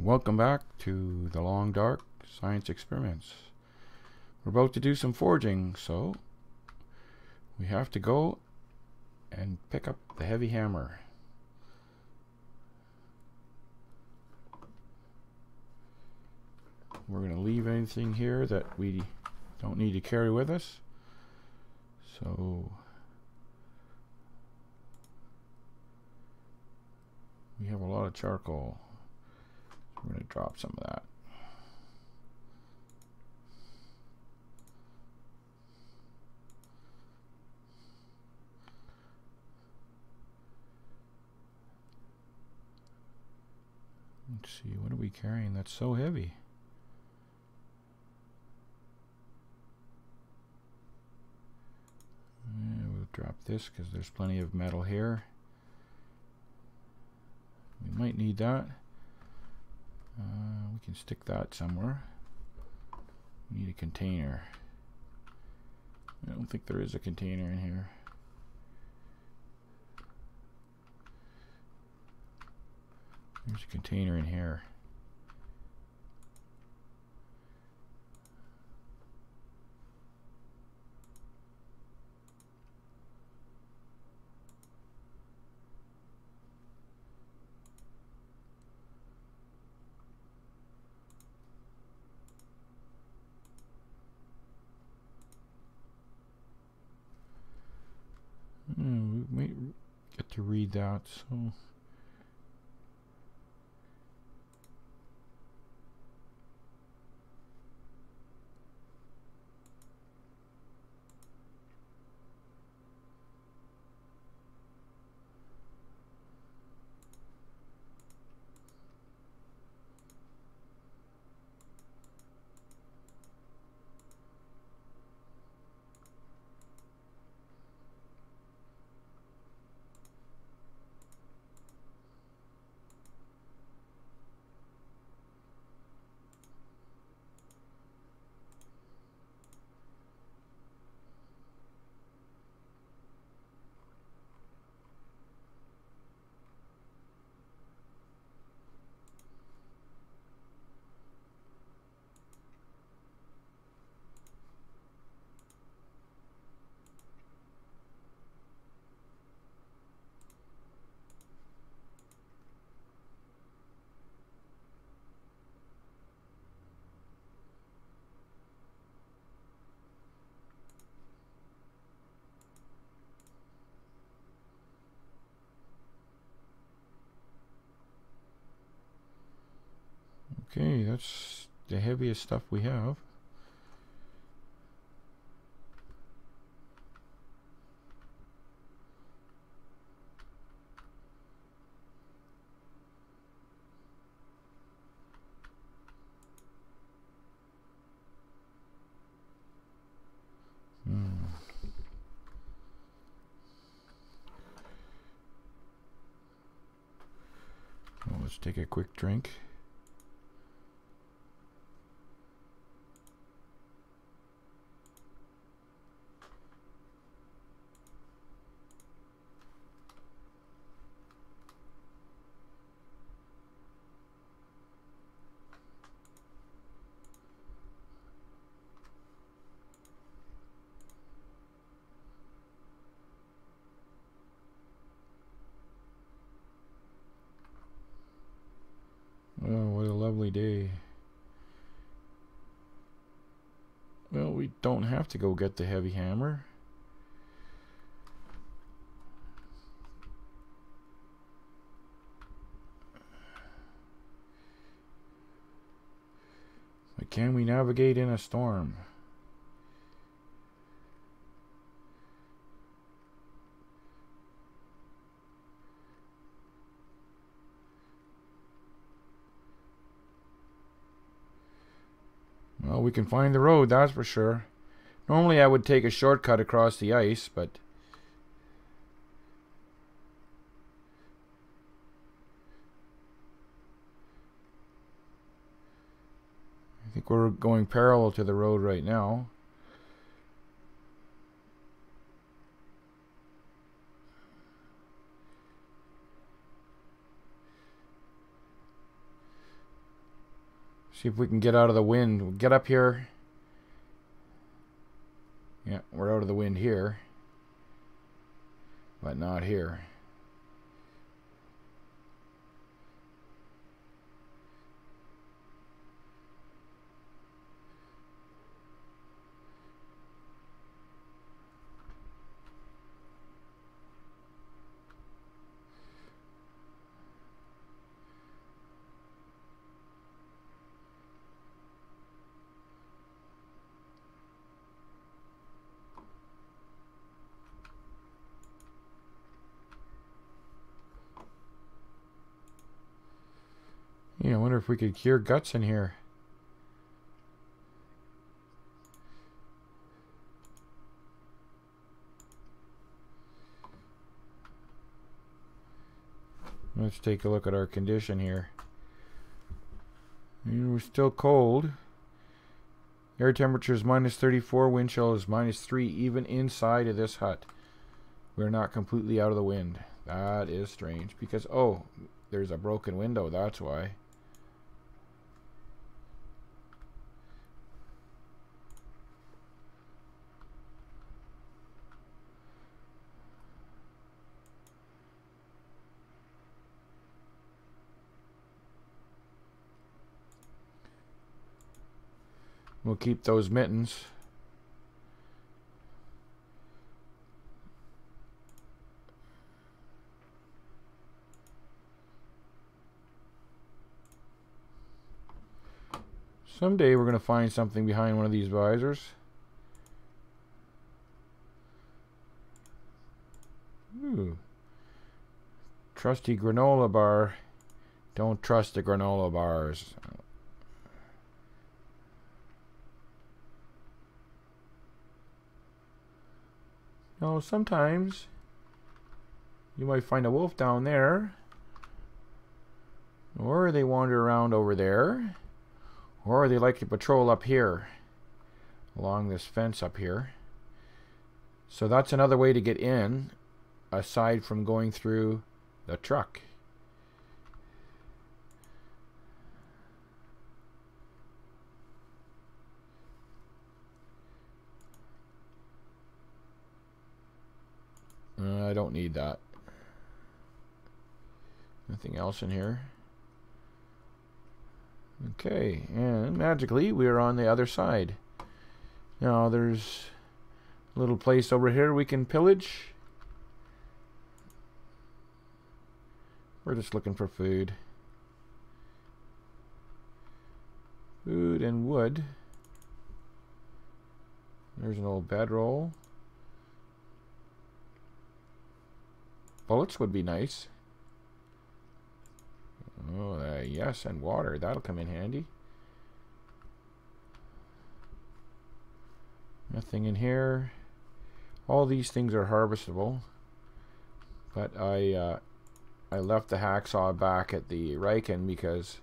Welcome back to the Long Dark Science Experiments. We're about to do some forging, so we have to go and pick up the heavy hammer. We're going to leave anything here that we don't need to carry with us. So we have a lot of charcoal. We're going to drop some of that. Let's see, what are we carrying that's so heavy? We'll drop this because there's plenty of metal here. We might need that. We can stick that somewhere. We need a container. I don't think there is a container in here. There's a container in here. We might get to read that, so okay, that's the heaviest stuff we have. Well, let's take a quick drink. Oh, what a lovely day. Well, we don't have to go get the heavy hammer. But can we navigate in a storm? Well, we can find the road, that's for sure. Normally I would take a shortcut across the ice, but I think we're going parallel to the road right now. See if we can get out of the wind. We'll get up here. Yeah, we're out of the wind here. But not here. Yeah, I wonder if we could cure guts in here. Let's take a look at our condition here. And we're still cold. Air temperature is -34, wind chill is -3, even inside of this hut. We're not completely out of the wind. That is strange because, oh, there's a broken window, that's why. We'll keep those mittens. Someday we're going to find something behind one of these visors. Ooh. Trusty granola bar. Don't trust the granola bars. No, sometimes you might find a wolf down there, or they wander around over there, or they like to patrol up here along this fence up here. So that's another way to get in aside from going through the truck. I don't need that. Nothing else in here. Okay, and magically we are on the other side. Now there's a little place over here we can pillage. We're just looking for food. Food and wood. There's an old bedroll. Bullets would be nice. Oh, yes, and water. That'll come in handy. Nothing in here. All these things are harvestable. But I left the hacksaw back at the Riken because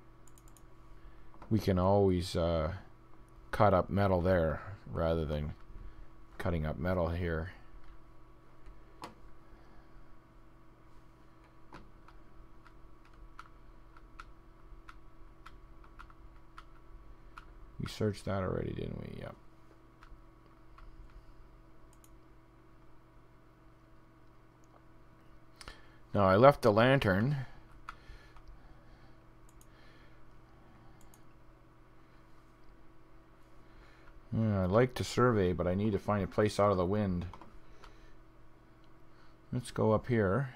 we can always cut up metal there rather than cutting up metal here. We searched that already, didn't we? Yep. Now I left the lantern. I'd like to survey, but I need to find a place out of the wind. Let's go up here.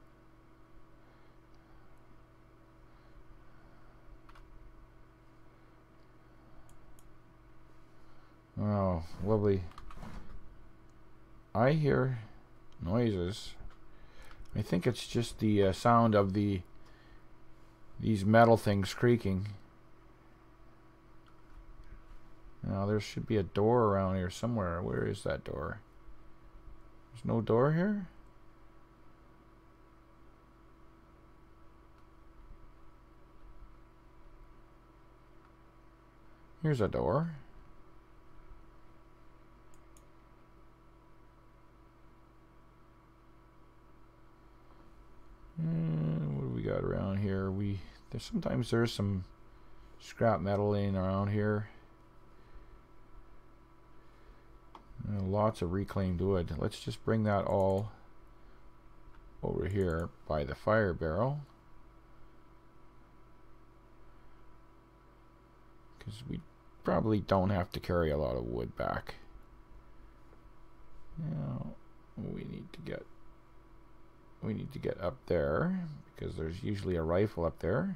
Oh, lovely. I hear noises. I think it's just the sound of these metal things creaking. Now there should be a door around here somewhere. Where is that door? There's no door here? Here's a door. What do we got around here? Sometimes there's some scrap metal laying around here. Lots of reclaimed wood. Let's just bring that all over here by the fire barrel, because we probably don't have to carry a lot of wood back. Now we need to get up there, because there's usually a rifle up there.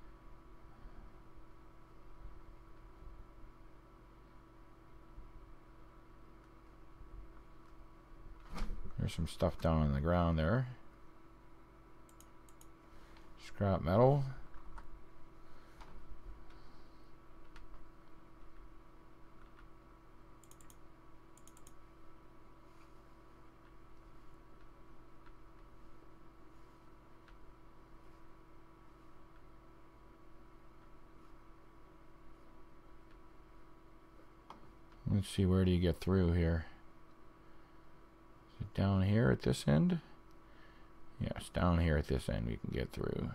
There's some stuff down on the ground there. Scrap metal. Let's see, where do you get through here? Is it down here at this end? Yes, down here at this end we can get through.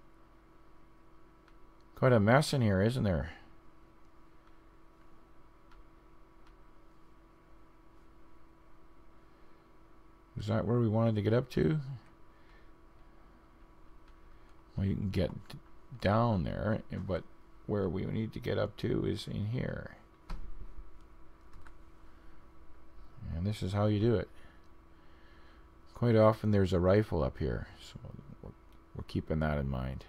Quite a mess in here, isn't there? Is that where we wanted to get up to? Well, you can get down there, but where we need to get up to is in here. And this is how you do it. Quite often there's a rifle up here, so we're keeping that in mind.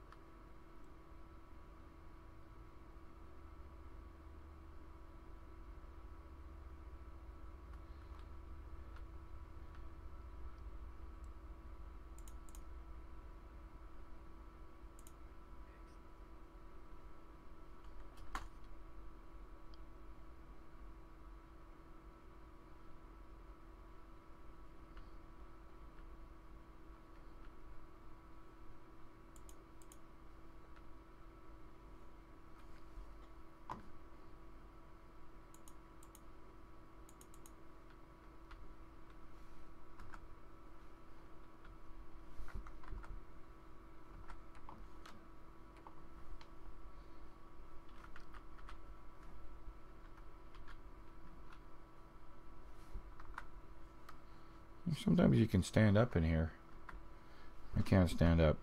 Sometimes you can stand up in here. I can't stand up.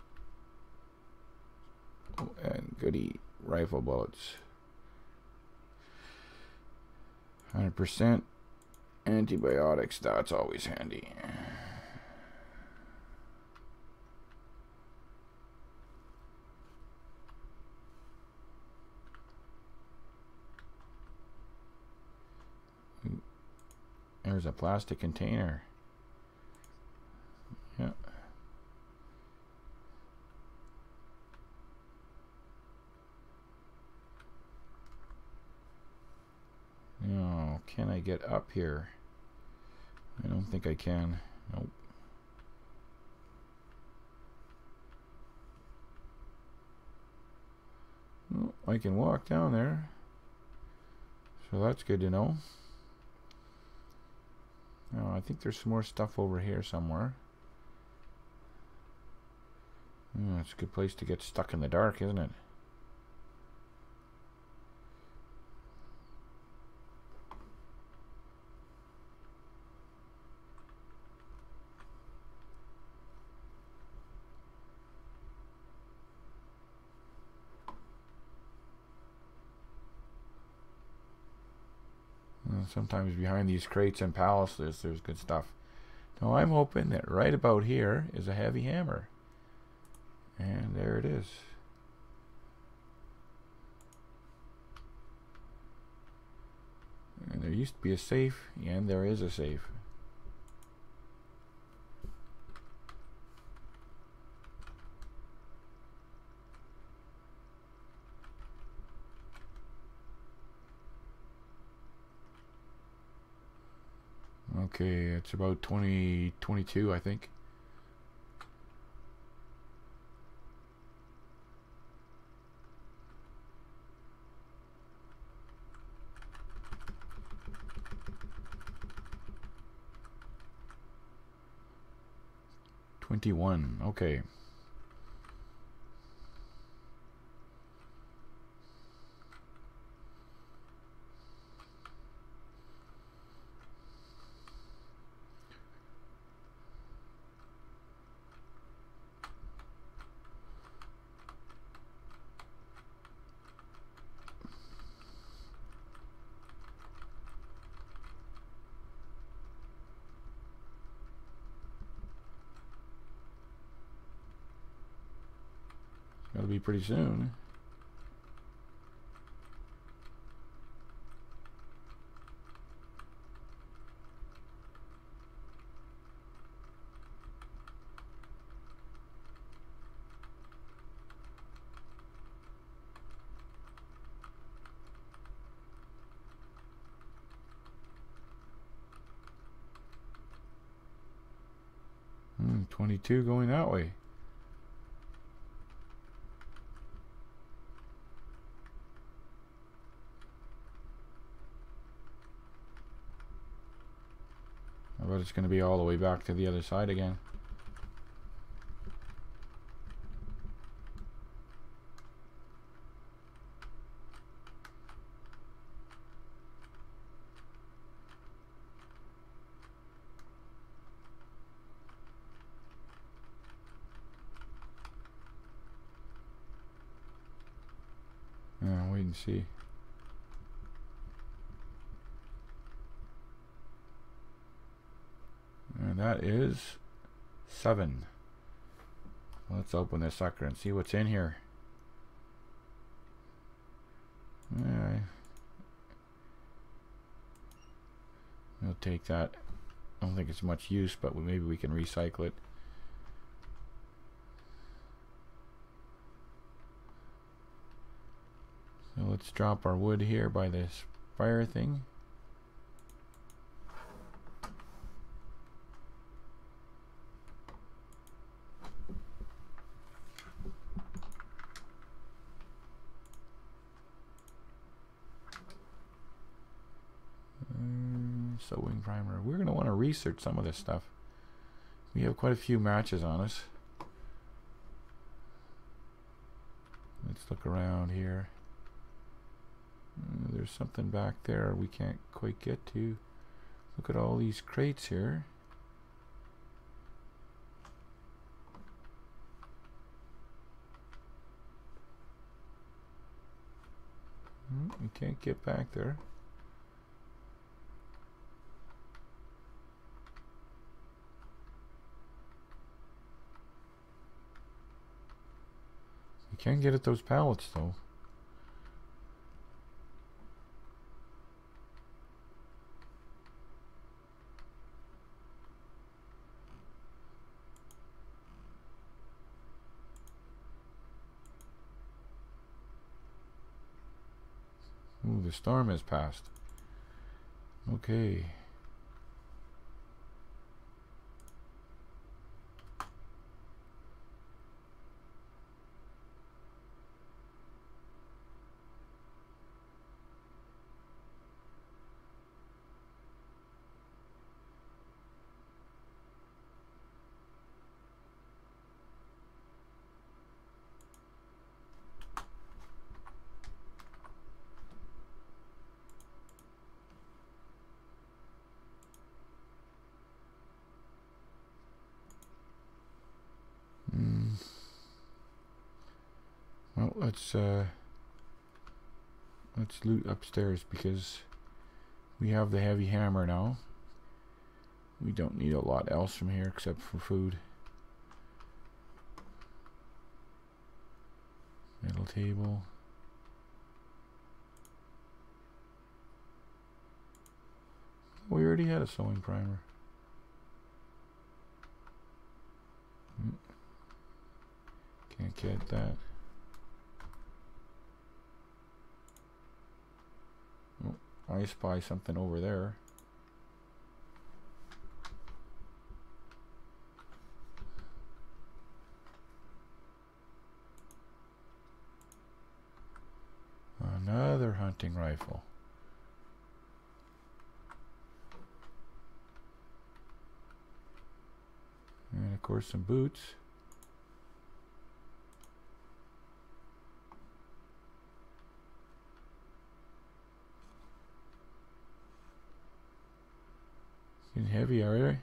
Oh, and goody, rifle bullets. 100% antibiotics, that's always handy. There's a plastic container. Yeah. No, can I get up here? I don't think I can. Nope. Oh, I can walk down there. So that's good to know. Oh, I think there's some more stuff over here somewhere. Oh, it's a good place to get stuck in the dark, isn't it? Sometimes behind these crates and palaces there's good stuff. Now I'm hoping that right about here is a heavy hammer. And there it is. And there used to be a safe, and there is a safe. Okay, it's about 2022, I think. Okay. That'll be pretty soon. — 22 going that way. I bet it's going to be all the way back to the other side again. Yeah, wait and see. And that is 7. Let's open this sucker and see what's in here. Yeah, we'll take that. I don't think it's much use, but maybe we can recycle it. So let's drop our wood here by this fire thing. Sewing primer. We're going to want to research some of this stuff. We have quite a few matches on us. Let's look around here. There's something back there we can't quite get to. Look at all these crates here. We can't get back there. We can get at those pallets though. Ooh, the storm has passed. Okay. Well, let's loot upstairs because we have the heavy hammer now. We don't need a lot else from here except for food. Metal table. We already had a sewing primer. Can't get that. Oh, I spy something over there. Another hunting rifle. And of course some boots. Getting heavy, are they?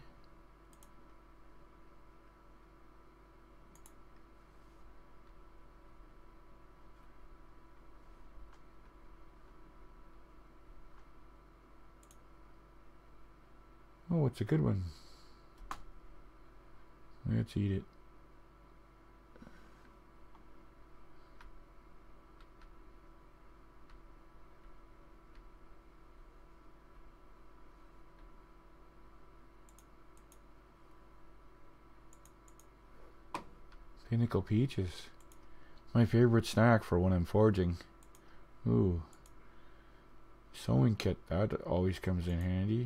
Oh, it's a good one. Let's eat it. Pinnacle peaches. My favorite snack for when I'm forging. Ooh. Sewing kit, that always comes in handy.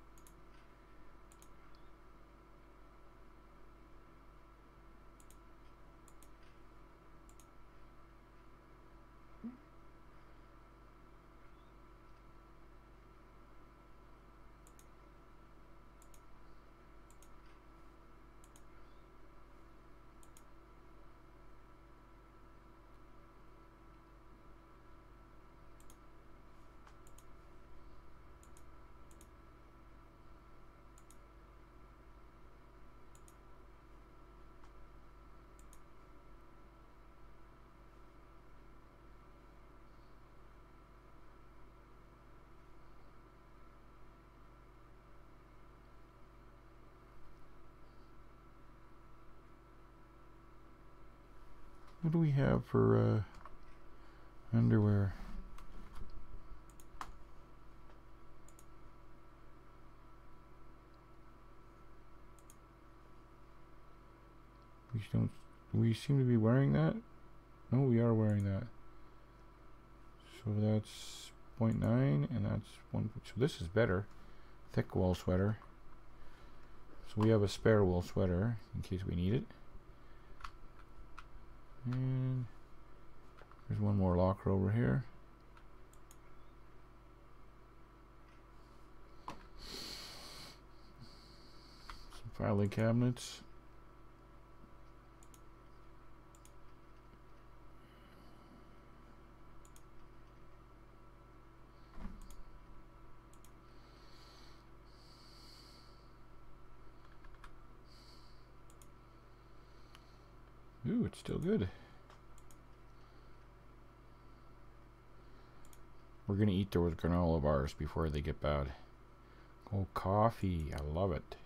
What do we have for underwear? We seem to be wearing that. No, we are wearing that. So that's 0.9 and that's 1. So this is better. Thick wool sweater. So we have a spare wool sweater in case we need it. And there's one more locker over here. Some filing cabinets. Ooh, it's still good. We're gonna eat those granola bars before they get bad. Oh, coffee. I love it.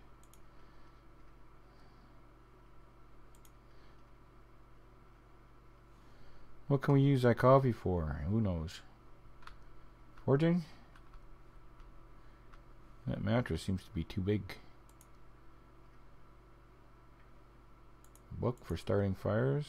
What can we use that coffee for? Who knows? Forging? That mattress seems to be too big. Book for starting fires.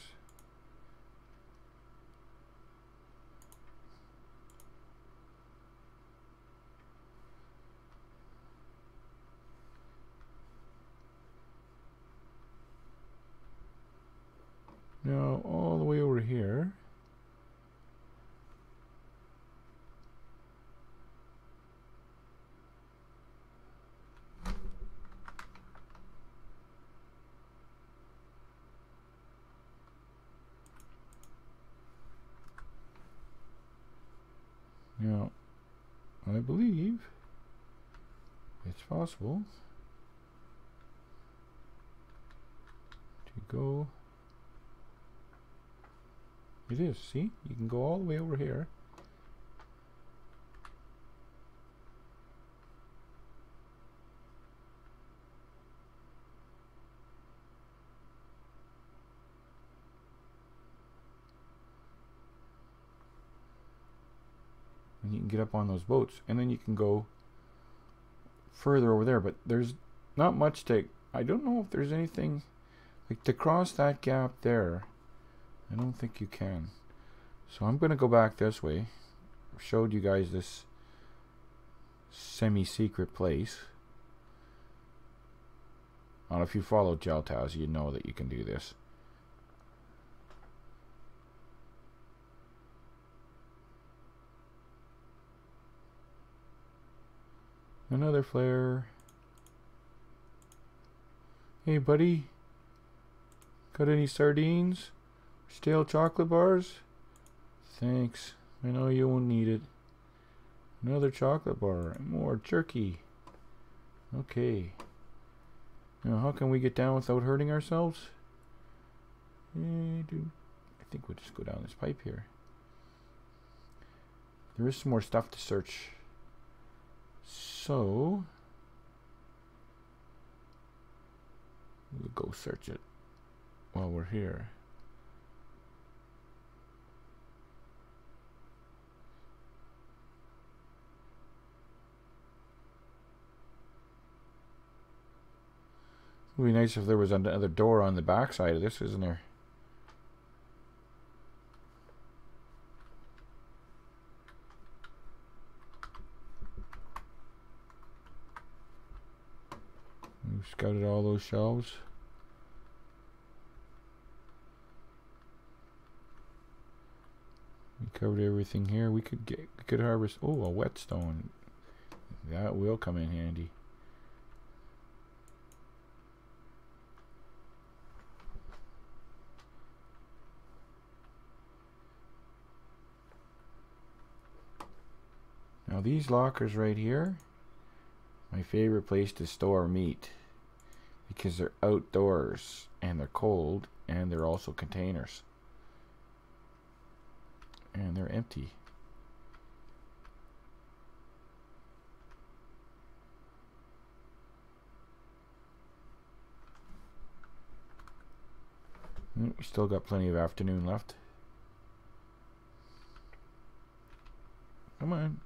Now all the way over here. Now, I believe it's possible to go. It is, see? You can go all the way over here. And you can get up on those boats, and then you can go further over there, but there's not much to, I don't know if there's anything like to cross that gap there. I don't think you can. So I'm going to go back this way. I showed you guys this semi-secret place. Well, if you follow Geltaz, you know that you can do this. Another flare. Hey buddy, got any sardines? Stale chocolate bars? Thanks. I know you won't need it. Another chocolate bar. More jerky. Okay. Now how can we get down without hurting ourselves? I think we'll just go down this pipe here. There is some more stuff to search. So we'll go search it while we're here. It would be nice if there was another door on the back side of this, isn't there? Scouted all those shelves. We covered everything here. We could harvest. Oh, a whetstone. That will come in handy. Now these lockers right here, my favorite place to store meat, because they're outdoors and they're cold and they're also containers. And they're empty. We still got plenty of afternoon left. Come on.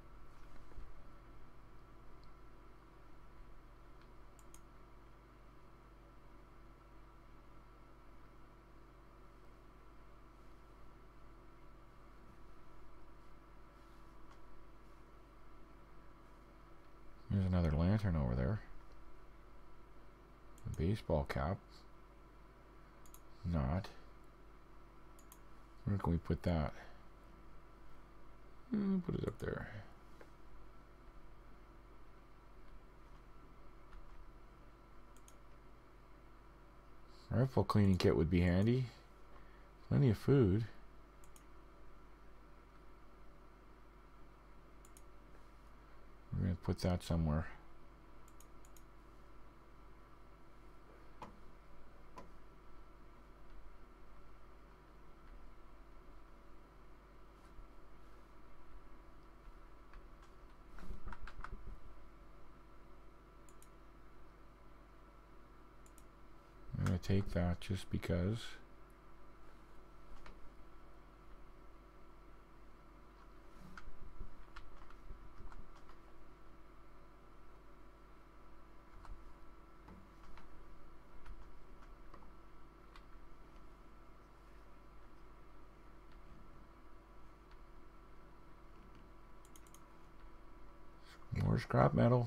There's another lantern over there. A baseball cap. Not. Where can we put that? Put it up there. Rifle cleaning kit would be handy. Plenty of food. We're going to put that somewhere. I'm going to take that just because. More scrap metal.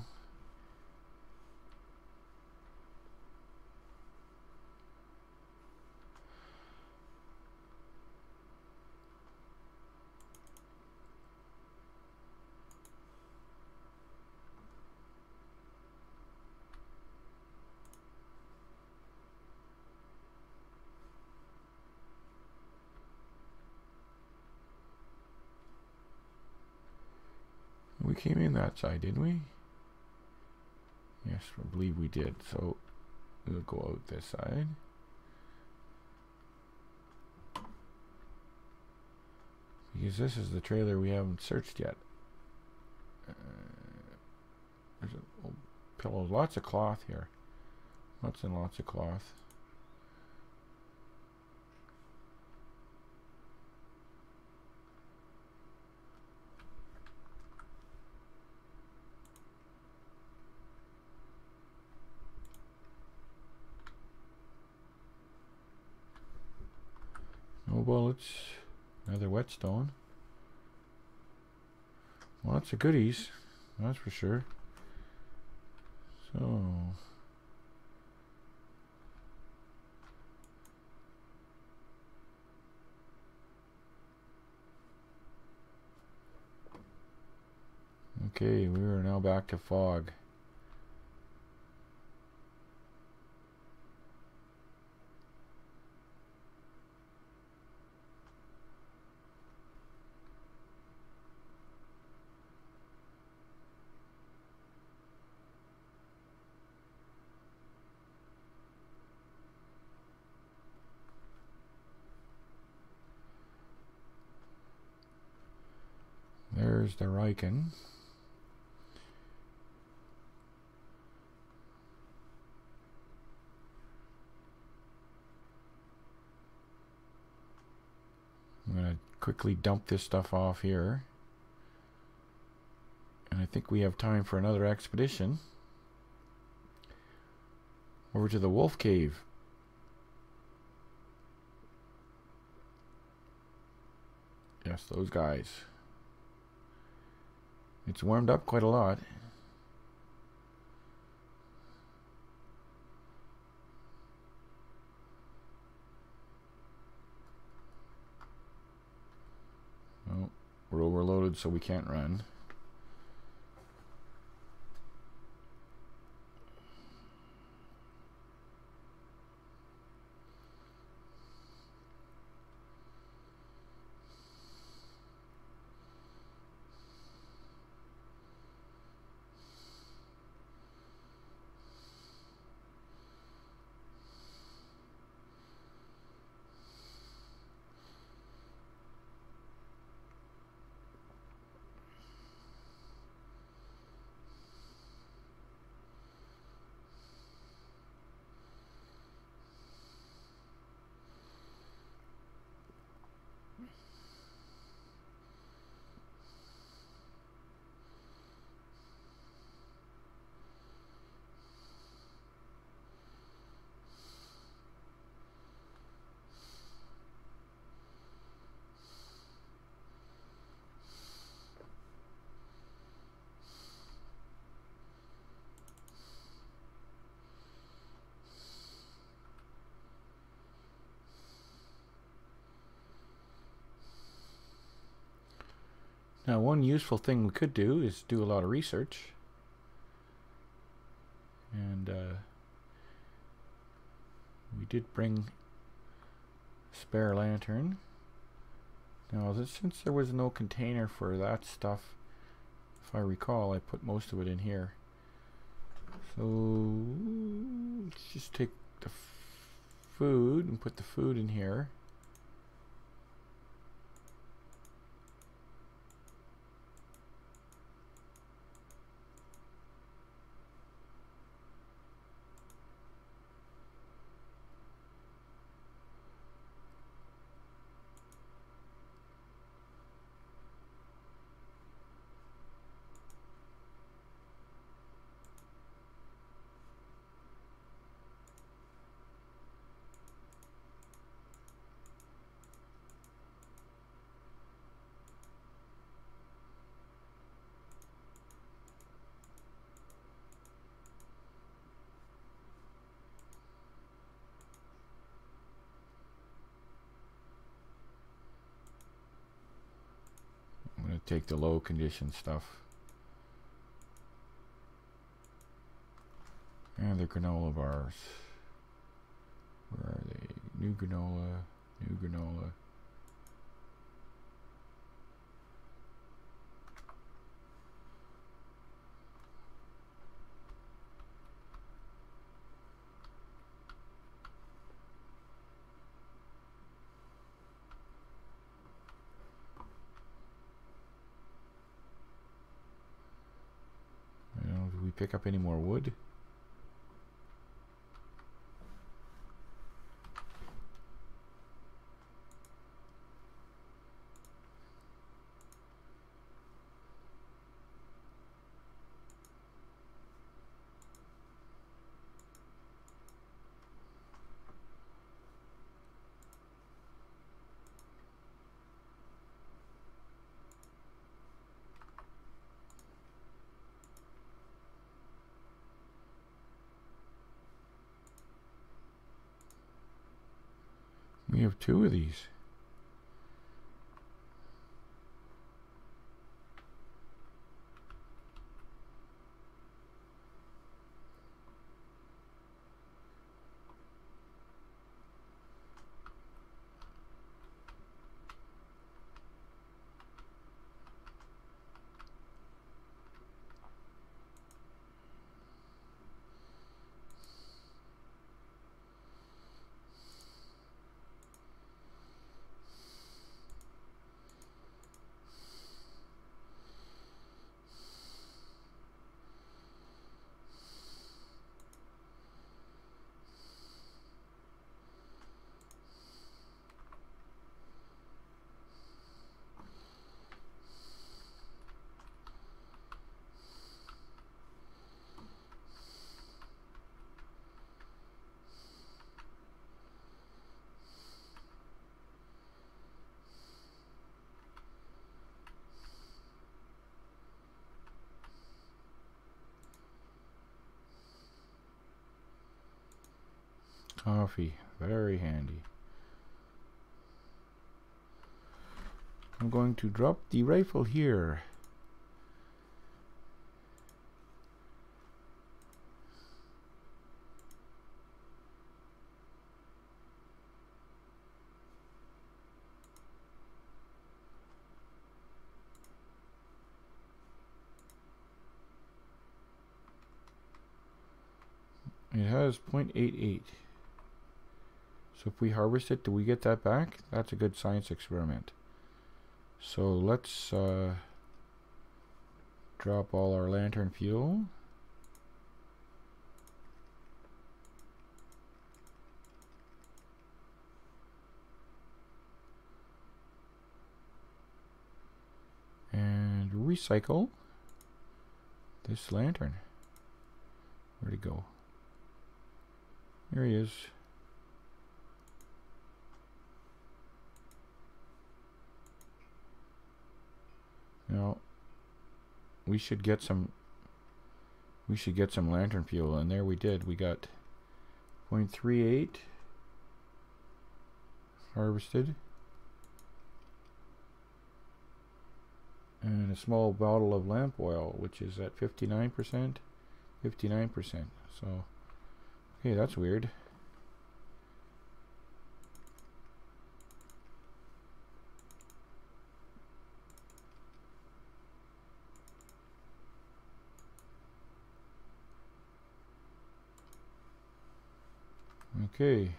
We came in that side, didn't we? Yes, I believe we did. So we'll go out this side. Because this is the trailer we haven't searched yet. There's a pillow, lots of cloth here. Lots and lots of cloth. No bullets. Another whetstone. Lots of goodies, that's for sure. So okay, we are now back to fog. There's the Riken. I'm going to quickly dump this stuff off here. And I think we have time for another expedition. Over to the Wolf Cave. Yes, those guys. It's warmed up quite a lot. we're overloaded, so we can't run. Now, one useful thing we could do is do a lot of research. And we did bring a spare lantern. Now, since there was no container for that stuff, if I recall, I put most of it in here. So let's just take the food and put the food in here. Take the low condition stuff. And the granola bars. Where are they? New granola, new granola. Did we pick up any more wood? We have 2 of these. Coffee, very handy. I'm going to drop the rifle here. It has 0.88. So if we harvest it, do we get that back? That's a good science experiment. So let's drop all our lantern fuel. And recycle this lantern. Where'd he go? Here he is. Now we should get some lantern fuel, and there we did. We got 0.38 harvested. And a small bottle of lamp oil, which is at 59%. 59%. So, okay, that's weird. Okay.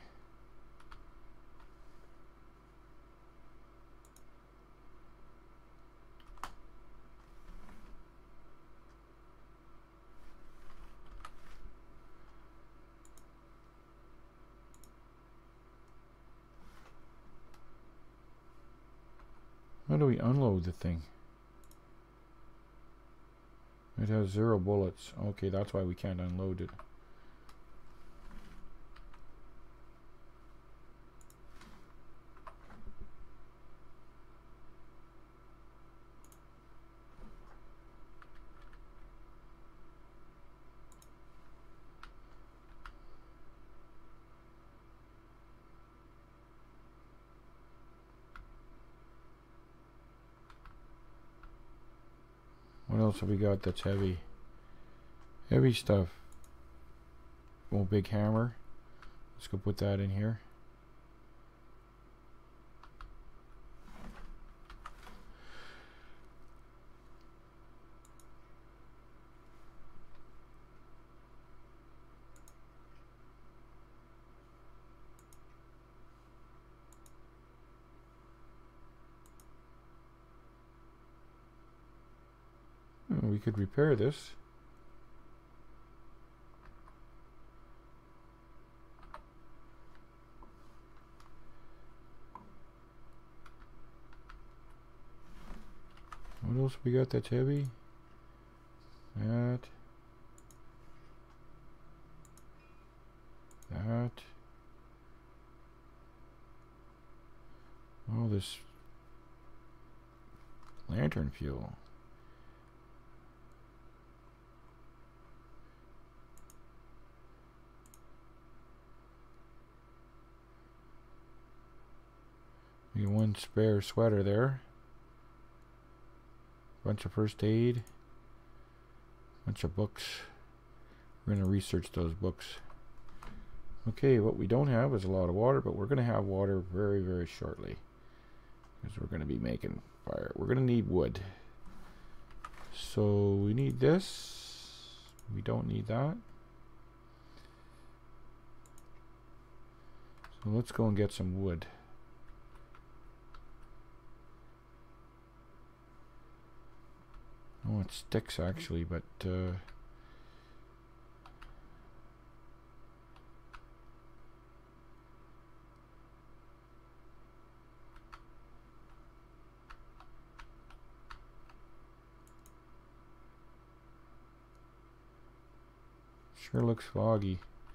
How do we unload the thing? It has 0 bullets. Okay, that's why we can't unload it. What else have we got that's heavy? Heavy stuff. Oh, big hammer. Let's go put that in here. We could repair this. What else we got that's heavy? That. That. Oh, this lantern fuel. We got one spare sweater there. Bunch of first aid. Bunch of books. We're going to research those books. Okay, what we don't have is a lot of water, but we're going to have water very, very shortly. Because we're going to be making fire. We're going to need wood. So we need this. We don't need that. So let's go and get some wood. Oh, it sticks actually, but sure looks foggy.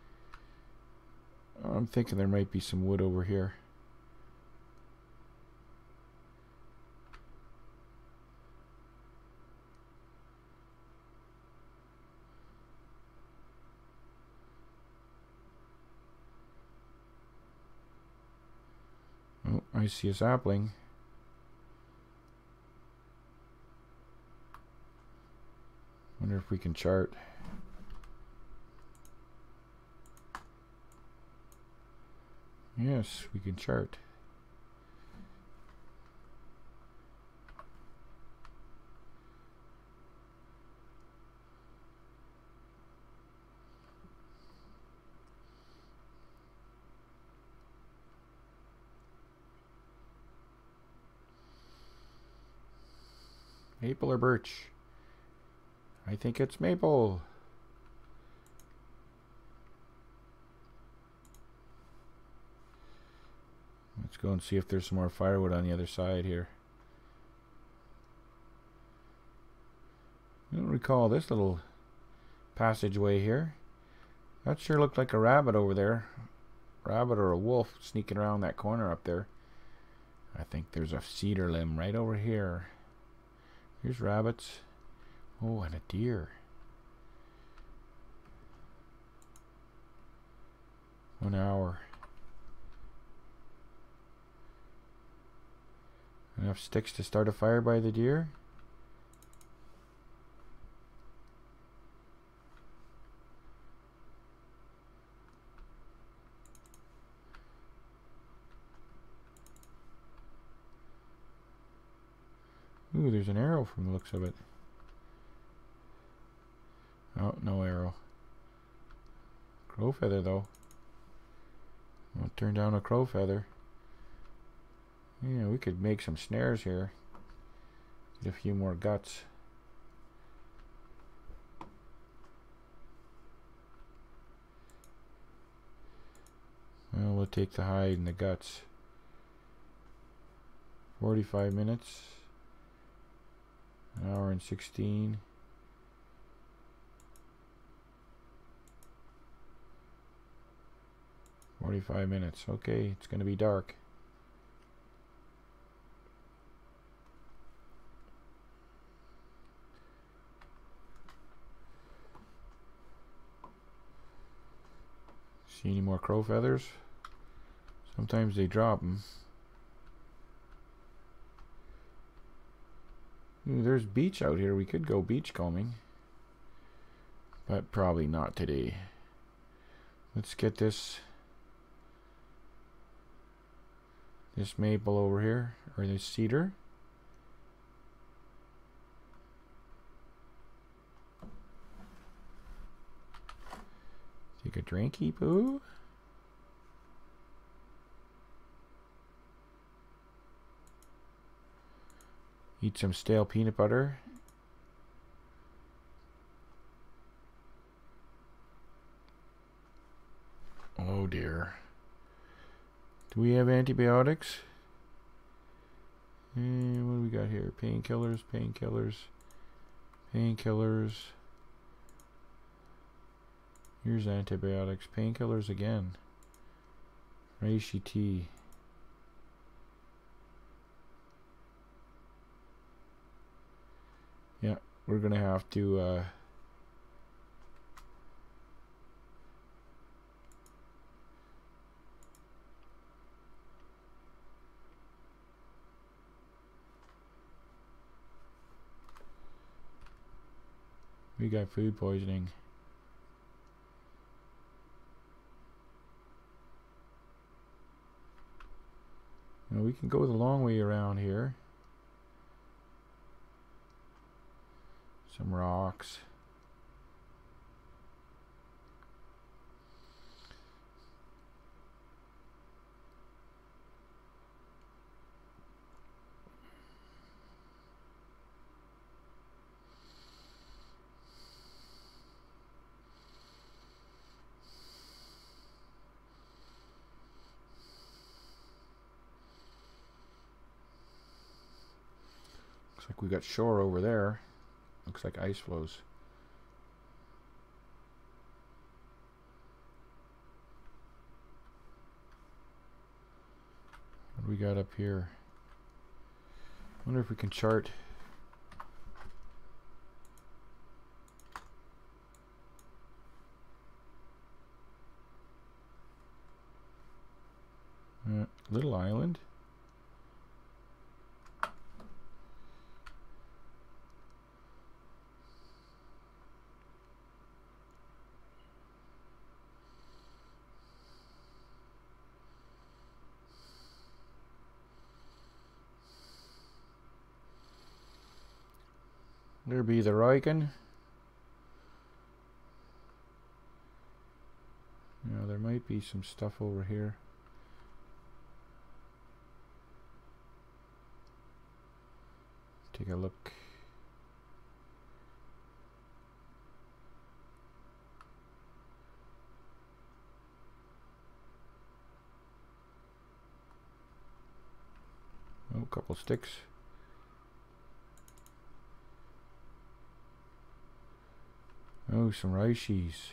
I'm thinking there might be some wood over here. Oh, I see a sapling. Wonder if we can chart. Yes, we can chart. Maple or birch? I think it's maple. Let's go and see if there's some more firewood on the other side here. I don't recall this little passageway here. That sure looked like a rabbit over there. Rabbit or a wolf sneaking around that corner up there. I think there's a cedar limb right over here. Here's rabbits. Oh, and a deer. 1 hour. Enough sticks to start a fire by the deer? Ooh, there's an arrow from the looks of it. Oh, no arrow. Crow feather, though. I'll turn down a crow feather. Yeah, we could make some snares here. Get a few more guts. Well, we'll take the hide and the guts. 45 minutes. 1 hour and 16. "45 minutes. Okay, it's going to be dark. See any more crow feathers? Sometimes they drop them. Ooh, there's beach out here. We could go beach combing. But probably not today. Let's get this maple over here, or this cedar. Take a drinky poo. Eat some stale peanut butter. Oh dear. Do we have antibiotics? And what do we got here? Painkillers, painkillers, painkillers. Here's antibiotics. Painkillers again. Reishi tea. Yeah, we're gonna have to we got food poisoning. Now we can go the long way around here. Some rocks. Looks like we got shore over there. Looks like ice flows. What do we got up here? Wonder if we can chart. Little island. There be the Riken. Now there might be some stuff over here. Take a look. Oh, a couple sticks. Oh, some Reishi.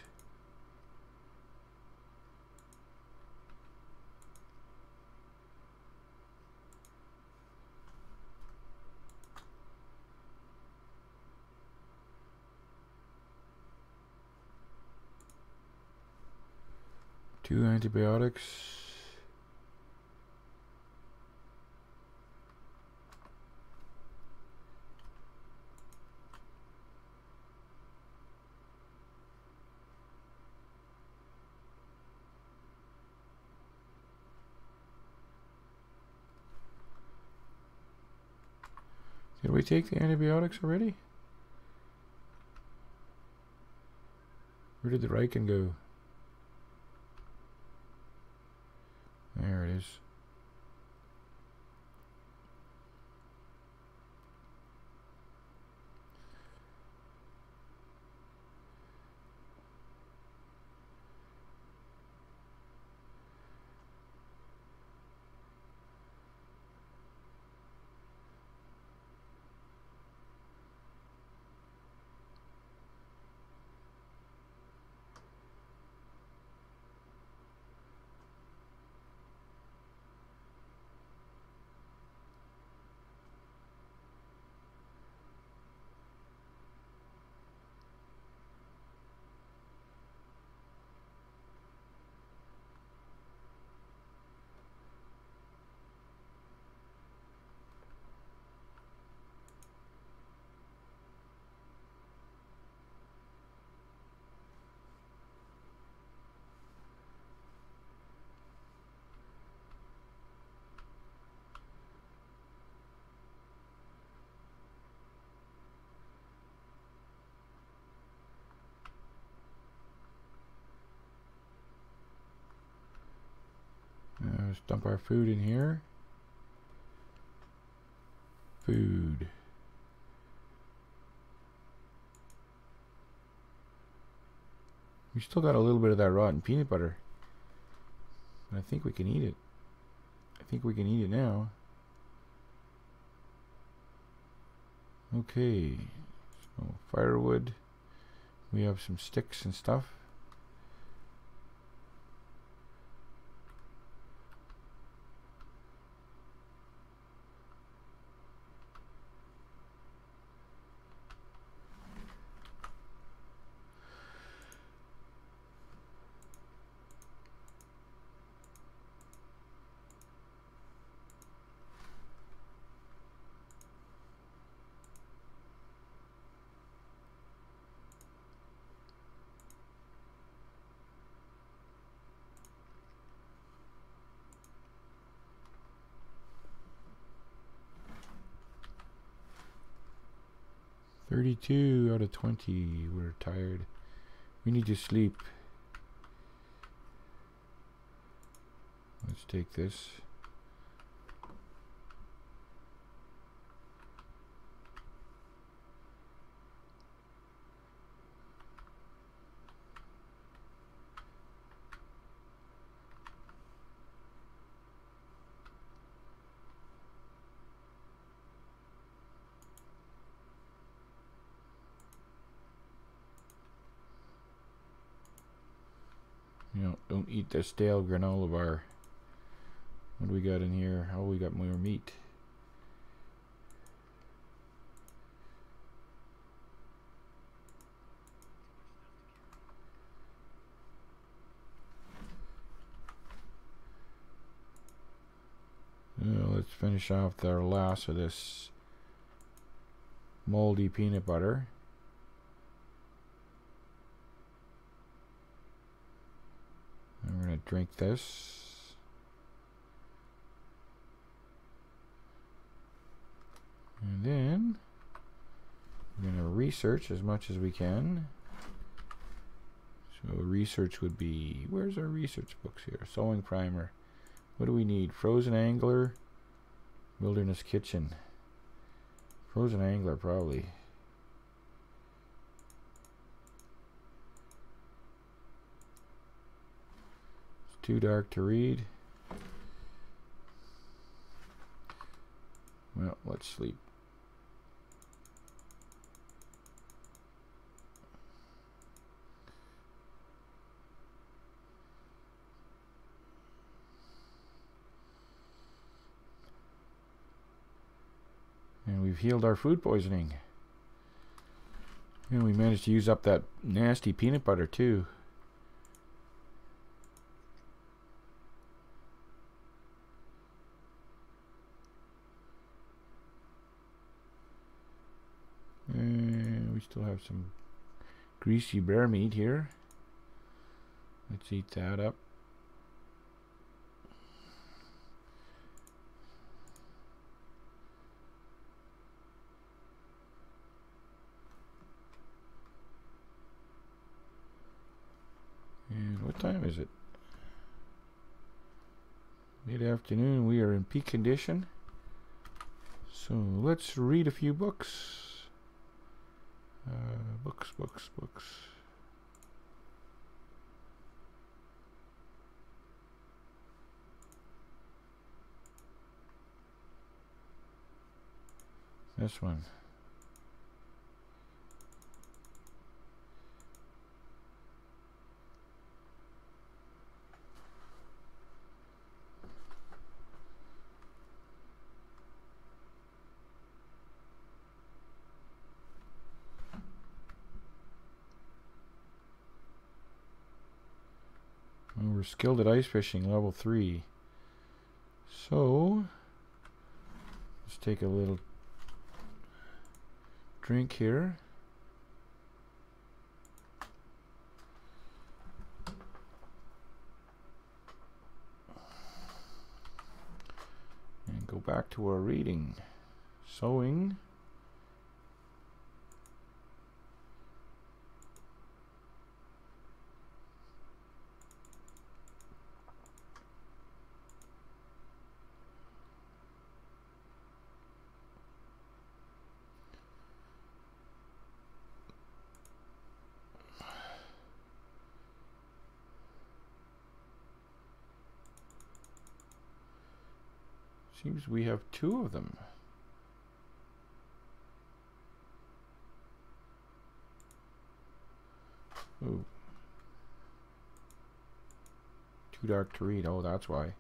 Two antibiotics. Did we take the antibiotics already? Where did the Riken go? There it is. Let's dump our food in here. Food. We still got a little bit of that rotten peanut butter. But I think we can eat it. I think we can eat it now. Okay. So firewood. We have some sticks and stuff. (32 out of 20). We're tired. We need to sleep. Let's take this. You know, don't eat the stale granola bar. What do we got in here? Oh, we got more meat. Let's finish off our last of this moldy peanut butter. And we're going to drink this. And then we're going to research as much as we can. So research would be, where's our research books here? Sewing primer. What do we need? Frozen angler, wilderness kitchen. Frozen angler probably. It's too dark to read. Well, let's sleep. And we've healed our food poisoning. And we managed to use up that nasty peanut butter too. And we still have some greasy bear meat here. Let's eat that up. And what time is it? Mid-afternoon. We are in peak condition. So let's read a few books. Books. This one. We're skilled at ice fishing, level 3. So, let's take a little drink here. And go back to our reading. Sewing. Seems we have 2 of them. Ooh. Too dark to read. Oh, that's why.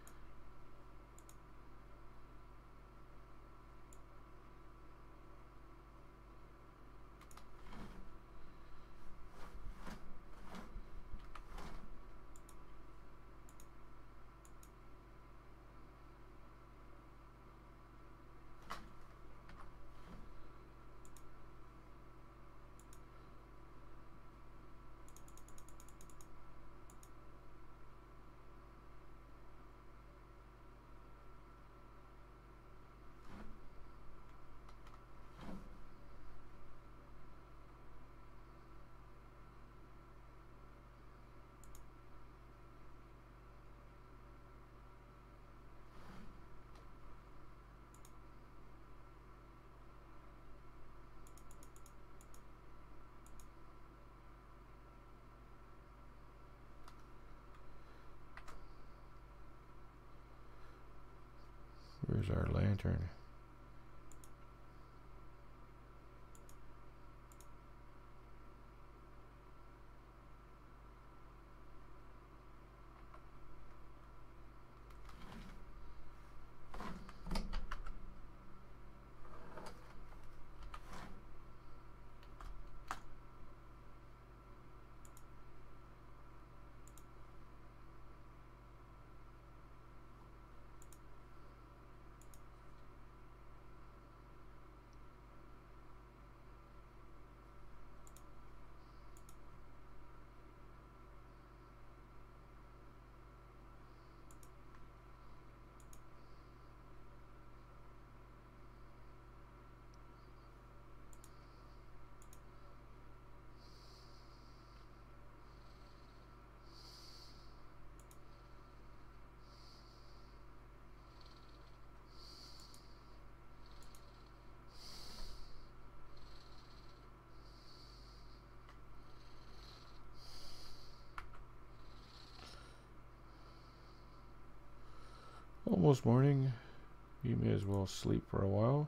Where's our lantern? almost morning. You may as well sleep for a while.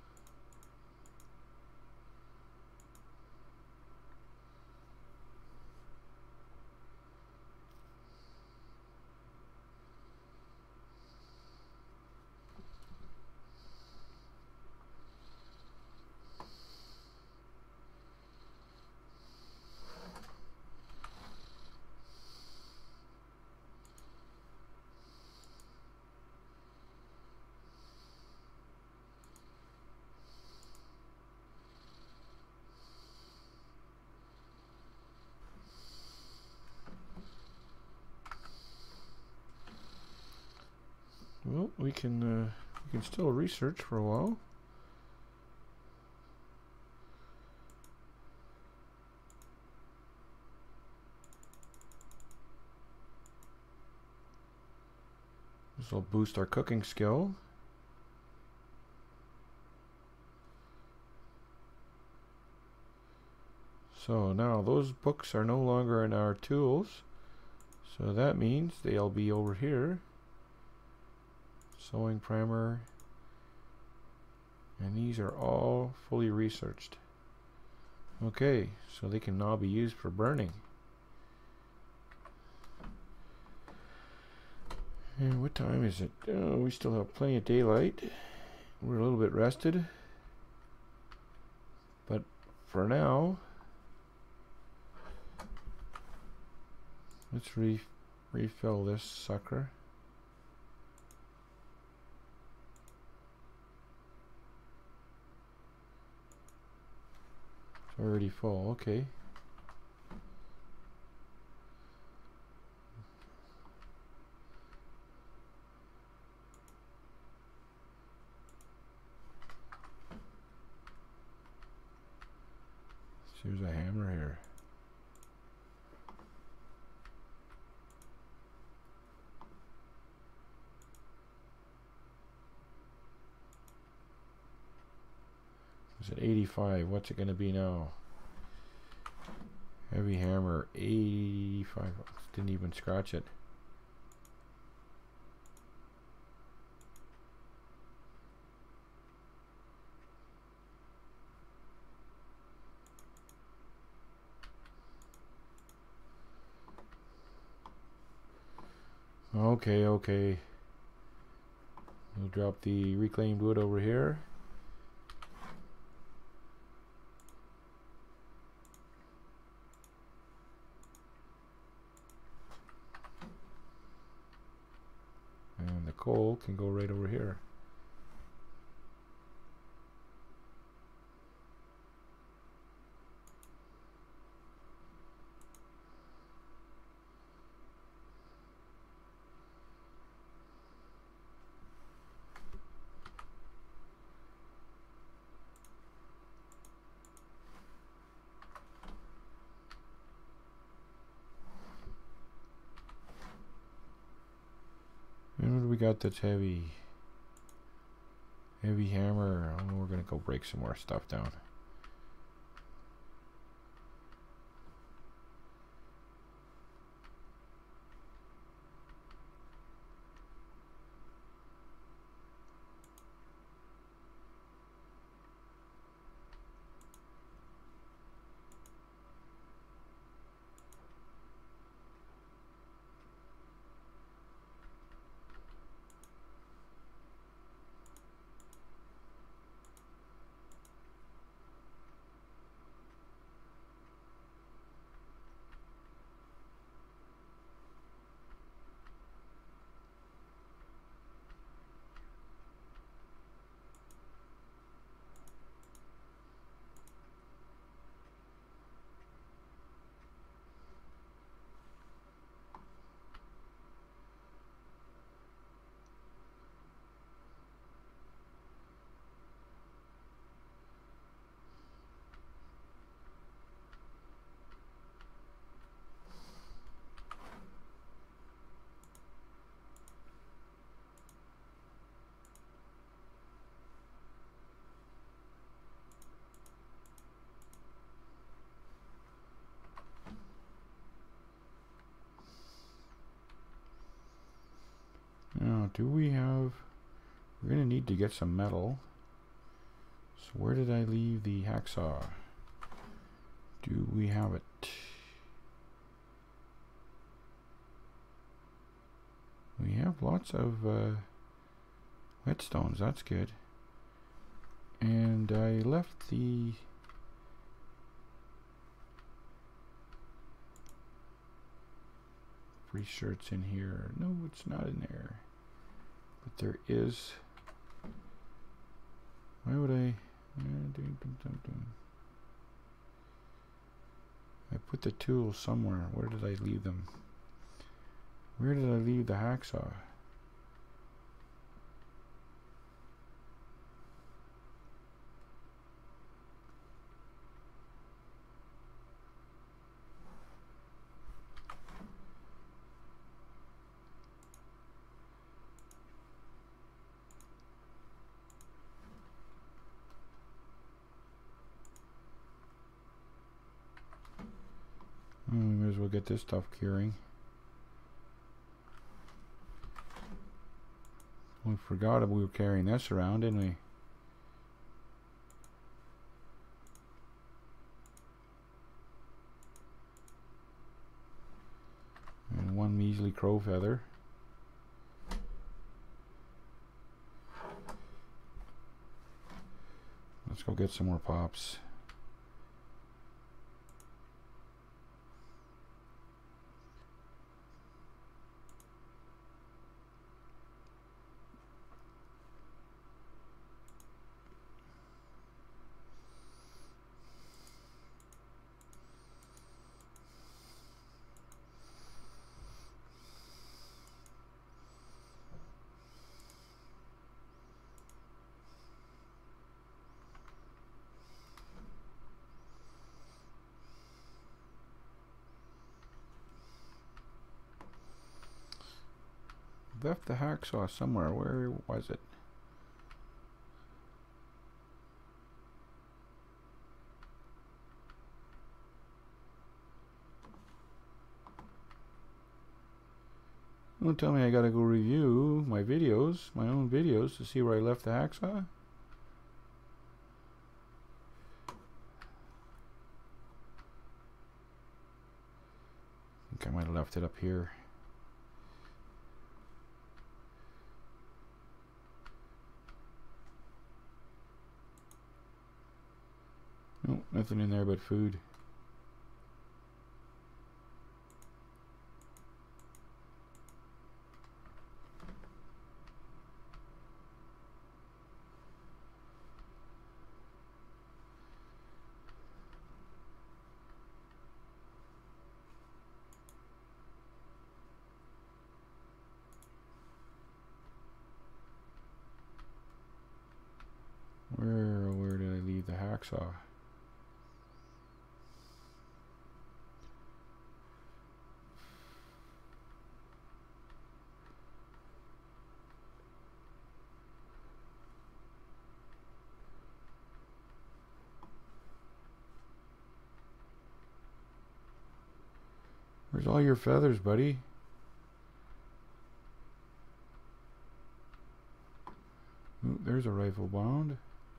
Well, we can still research for a while. This will boost our cooking skill. So now those books are no longer in our tools. So that means they'll be over here. Sewing primer. And these are all fully researched. Okay, so they can now be used for burning. And what time is it? Oh, we still have plenty of daylight. We're a little bit rested. But for now, let's refill this sucker. It's already full, okay. Here's a hammer here. It's at 85. What's it going to be now? Heavy hammer, 85. Didn't even scratch it. Okay, okay. We'll drop the reclaimed wood over here. And the coal can go right over here. And what do we got that's heavy? Heavy hammer. Oh, we're gonna go break some more stuff down. Now, do we have need to get some metal. So where did I leave the hacksaw? Do we have it? We have lots of whetstones, that's good. And I left the free shirts in here. No, it's not in there. But there is. Why would I? I put the tools somewhere. Where did I leave them? Where did I leave the hacksaw? We may as well get this stuff curing. We forgot we were carrying this around, didn't we? And one measly crow feather. Let's go get some more pops. Left the hacksaw somewhere. Where was it? Don't tell me I gotta go review my videos, my own videos, to see where I left the hacksaw. I think I might have left it up here. Nope, nothing in there but food. Where did I leave the hacksaw? Where's all your feathers, buddy? Ooh, there's a rifle bound.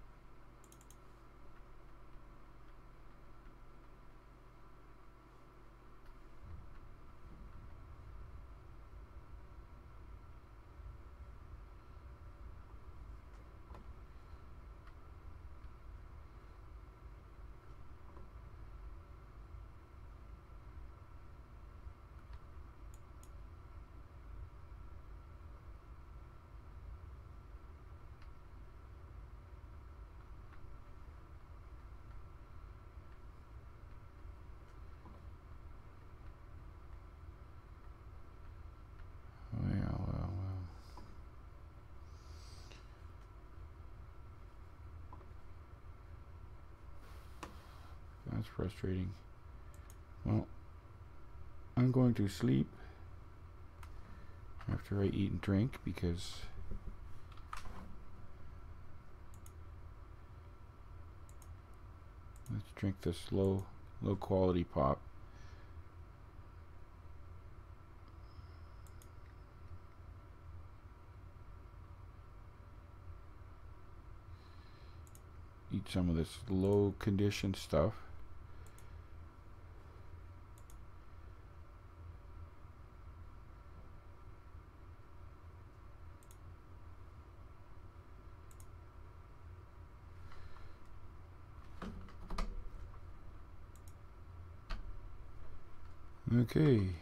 Well. That's frustrating. Well, I'm going to sleep after I eat and drink, because let's drink this low quality pop. need some of this low condition stuff. Okay.